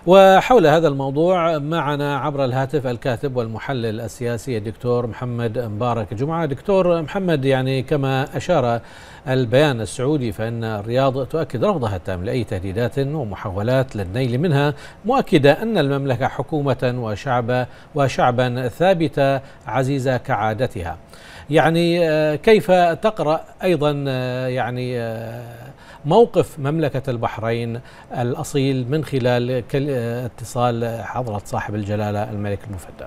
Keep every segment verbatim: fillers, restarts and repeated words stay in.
وحول هذا الموضوع معنا عبر الهاتف الكاتب والمحلل السياسي الدكتور محمد مبارك جمعة. دكتور محمد، يعني كما أشار البيان السعودي فإن الرياض تؤكد رفضها التام لأي تهديدات ومحاولات للنيل منها، مؤكدة أن المملكة حكومة وشعب وشعبا ثابتة عزيزة كعادتها. يعني كيف تقرأ أيضا يعني موقف مملكة البحرين الأصيل من خلال اتصال حضرة صاحب الجلالة الملك المفدى؟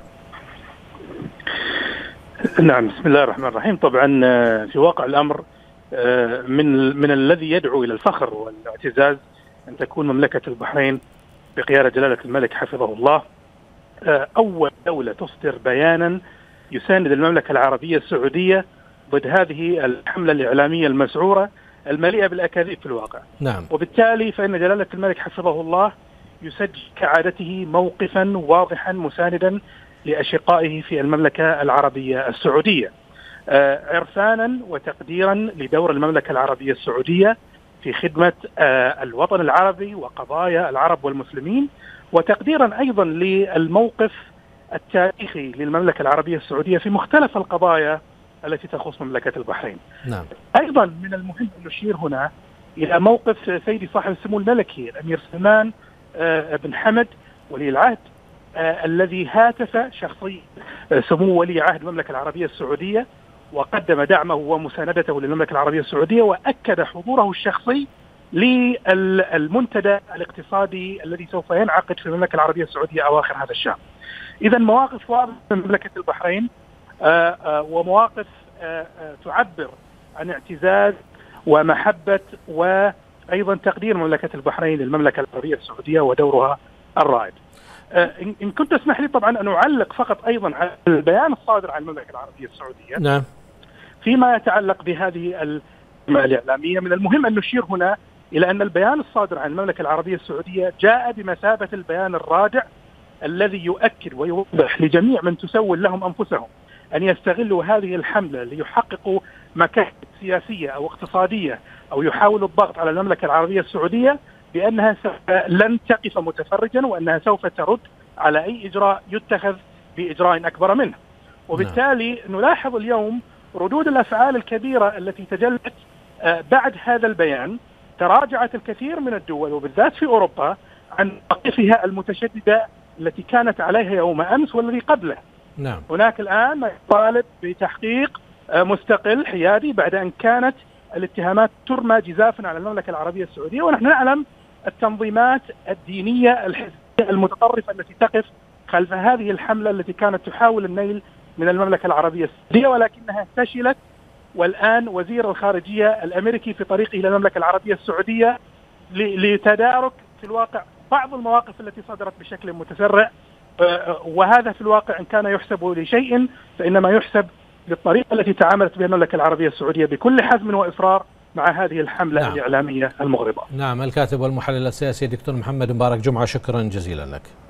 نعم، بسم الله الرحمن الرحيم. طبعا في واقع الأمر من من الذي يدعو إلى الفخر والاعتزاز أن تكون مملكة البحرين بقيادة جلالة الملك حفظه الله أول دولة تصدر بيانا يساند المملكة العربية السعودية ضد هذه الحملة الإعلامية المسعورة المليئة بالأكاذيب في الواقع. نعم. وبالتالي فإن جلالة الملك حفظه الله يسجل كعادته موقفا واضحا مساندا لأشقائه في المملكة العربية السعودية، عرفانا وتقديرا لدور المملكة العربية السعودية في خدمة الوطن العربي وقضايا العرب والمسلمين، وتقديرا أيضا للموقف التاريخي للمملكة العربية السعودية في مختلف القضايا التي تخص مملكة البحرين. نعم. أيضا من المهم أن نشير هنا إلى موقف سيدي صاحب السمو الملكي الأمير سلمان بن حمد ولي العهد الذي هاتف شخصيا سمو ولي عهد المملكة العربية السعودية وقدم دعمه ومساندته للمملكة العربية السعودية، وأكد حضوره الشخصي للمنتدى الاقتصادي الذي سوف ينعقد في المملكة العربية السعودية أواخر هذا الشهر. إذا مواقف واضحة من مملكة البحرين، آآ آآ ومواقف آآ تعبر عن اعتزاز ومحبة وأيضا تقدير مملكة البحرين للمملكة العربية السعودية ودورها الرائد. إن كنت تسمح لي طبعا أن أعلق فقط أيضا على البيان الصادر عن المملكة العربية السعودية. نعم. فيما يتعلق بهذه الإعلامية، من المهم أن نشير هنا إلى أن البيان الصادر عن المملكة العربية السعودية جاء بمثابة البيان الرادع الذي يؤكد ويوضح لجميع من تسول لهم أنفسهم أن يستغلوا هذه الحملة ليحققوا مكاسب سياسية أو اقتصادية أو يحاولوا الضغط على المملكة العربية السعودية بأنها لن تقف متفرجا، وأنها سوف ترد على أي إجراء يتخذ بإجراء أكبر منه. وبالتالي نلاحظ اليوم ردود الأفعال الكبيرة التي تجلت بعد هذا البيان. تراجعت الكثير من الدول وبالذات في أوروبا عن موقفها المتشددة التي كانت عليها يوم أمس والذي قبله. نعم. هناك الآن ما يطالب بتحقيق مستقل حيادي بعد أن كانت الاتهامات ترمى جزافا على المملكة العربية السعودية، ونحن نعلم التنظيمات الدينية الحزبية المتطرفة التي تقف خلف هذه الحملة التي كانت تحاول النيل من المملكة العربية السعودية، ولكنها فشلت. والآن وزير الخارجية الأمريكي في طريقه إلى المملكة العربية السعودية لتدارك في الواقع بعض المواقف التي صدرت بشكل متسرع، وهذا في الواقع إن كان يحسب لشيء فإنما يحسب للطريقة التي تعاملت بها المملكة العربية السعودية بكل حزم وإصرار مع هذه الحملة نعم. الإعلامية المغرضة. نعم. الكاتب والمحلل السياسي دكتور محمد مبارك جمعة، شكرا جزيلا لك.